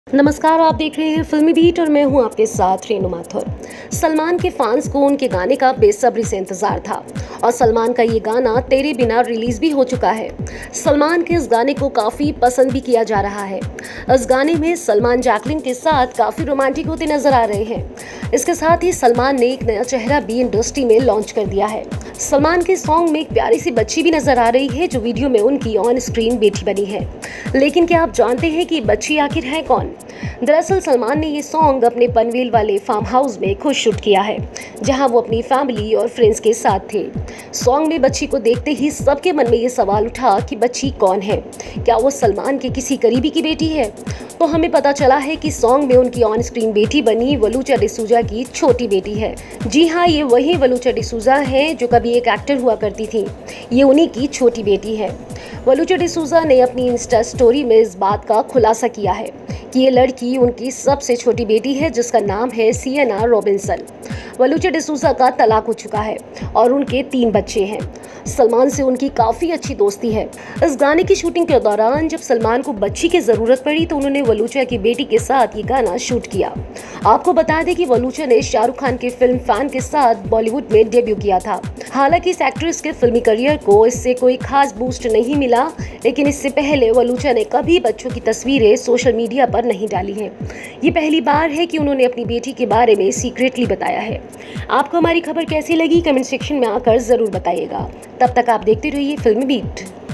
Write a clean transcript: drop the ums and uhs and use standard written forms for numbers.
नमस्कार, आप देख रहे हैं फिल्मी बीट और मैं हूं आपके साथ रेणु माथुर। सलमान के फैंस को उनके गाने का बेसब्री से इंतजार था और सलमान का ये गाना तेरे बिना रिलीज भी हो चुका है। सलमान के इस गाने को काफी पसंद भी किया जा रहा है। इस गाने में सलमान जैकलिन के साथ काफी रोमांटिक होते नजर आ रहे हैं। इसके साथ ही सलमान ने एक नया चेहरा भी इंडस्ट्री में लॉन्च कर दिया है। सलमान के सॉन्ग में एक प्यारी सी बच्ची भी नजर आ रही है जो वीडियो में उनकी ऑन स्क्रीन बेटी बनी है। लेकिन क्या आप जानते हैं कि बच्ची आखिर है कौन? दरअसल सलमान ने ये सॉन्ग अपने पनवेल वाले फार्म हाउस में खुद शूट किया है, जहां वो अपनी फैमिली और फ्रेंड्स के साथ थे। सॉन्ग में बच्ची को देखते ही सबके मन में ये सवाल उठा कि बच्ची कौन है, क्या वो सलमान के किसी करीबी की बेटी है? तो हमें पता चला है कि सॉन्ग में उनकी ऑन स्क्रीन बेटी बनी वलूचा डिसूजा की छोटी बेटी है। जी हाँ, ये वही वलूचा डिसूजा है जो कभी एक एक्टर हुआ करती थी। ये उन्हीं की छोटी बेटी है। वलूचा डिसूजा ने अपनी इंस्टा स्टोरी में इस बात का खुलासा किया है कि ये लड़की उनकी सबसे छोटी बेटी है जिसका नाम है सिएना रॉबिन्सन। वलूचा डिसूजा का तलाक हो चुका है और उनके 3 बच्चे हैं। सलमान से उनकी काफ़ी अच्छी दोस्ती है। इस गाने की शूटिंग के दौरान जब सलमान को बच्ची की ज़रूरत पड़ी तो उन्होंने वलूचा की बेटी के साथ ये गाना शूट किया। आपको बता दें कि वलूचा ने शाहरुख खान के फिल्म फैन के साथ बॉलीवुड में डेब्यू किया था। हालांकि इस एक्ट्रेस के फिल्मी करियर को इससे कोई खास बूस्ट नहीं मिला, लेकिन इससे पहले वलूचा ने कभी बच्चों की तस्वीरें सोशल मीडिया पर नहीं डाली हैं। ये पहली बार है कि उन्होंने अपनी बेटी के बारे में सीक्रेटली बताया है। आपको हमारी खबर कैसी लगी कमेंट सेक्शन में आकर ज़रूर बताइएगा। तब तक आप देखते रहिए फिल्मी बीट।